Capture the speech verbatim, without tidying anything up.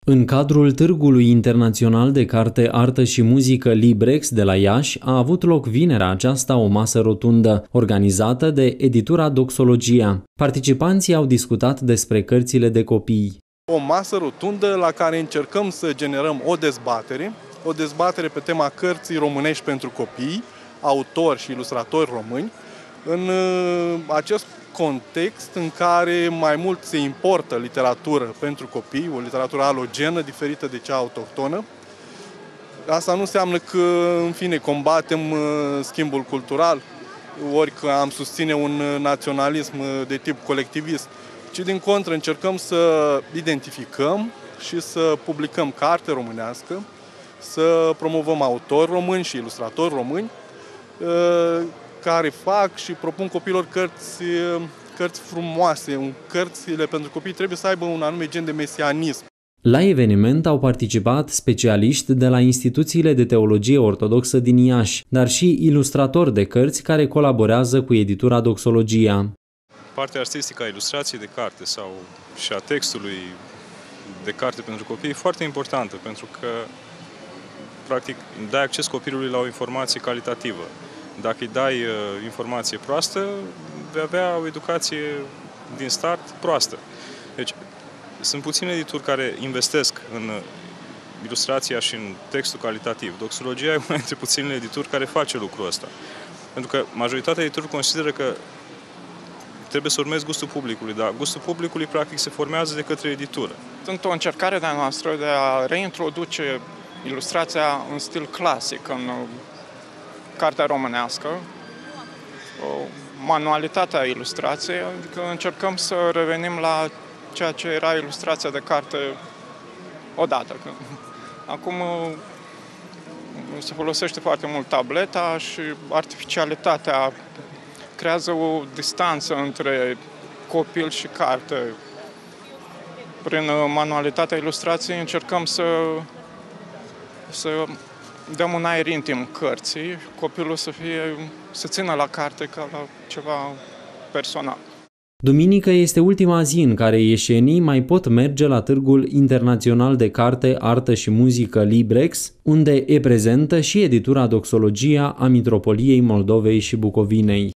În cadrul Târgului Internațional de Carte, Artă și Muzică Librex de la Iași a avut loc vinerea aceasta o masă rotundă, organizată de editura Doxologia. Participanții au discutat despre cărțile de copii. O masă rotundă la care încercăm să generăm o dezbatere, o dezbatere pe tema cărții românești pentru copii, autori și ilustratori români, în acest context în care mai mult se importă literatură pentru copii, o literatură alogenă, diferită de cea autohtonă. Asta nu înseamnă că, în fine, combatem schimbul cultural, ori că am susține un naționalism de tip colectivist, ci din contră încercăm să identificăm și să publicăm carte românească, să promovăm autori români și ilustratori români, care fac și propun copiilor cărți, cărți frumoase. Cărțile pentru copii trebuie să aibă un anume gen de mesianism. La eveniment au participat specialiști de la instituțiile de teologie ortodoxă din Iași, dar și ilustratori de cărți care colaborează cu editura Doxologia. Partea artistică a ilustrației de carte sau și a textului de carte pentru copii e foarte importantă, pentru că practic dai acces copilului la o informație calitativă. Dacă îi dai uh, informație proastă, vei avea o educație din start proastă. Deci, sunt puține edituri care investesc în ilustrația și în textul calitativ. Doxologia e una dintre puținele edituri care face lucrul ăsta. Pentru că majoritatea editurilor consideră că trebuie să urmezi gustul publicului, dar gustul publicului practic se formează de către editură. Sunt o încercare de-a noastră de a reintroduce ilustrația în stil clasic, în cartea românească, manualitatea ilustrației, adică încercăm să revenim la ceea ce era ilustrația de carte odată. Acum se folosește foarte mult tableta și artificialitatea creează o distanță între copil și carte. Prin manualitatea ilustrației încercăm să, să dăm un aer intim cărții, copilul să, fie, să țină la carte ca la ceva personal. Duminică este ultima zi în care ieșenii mai pot merge la Târgul Internațional de Carte, Artă și Muzică Librex, unde e prezentă și editura Doxologia a Mitropoliei Moldovei și Bucovinei.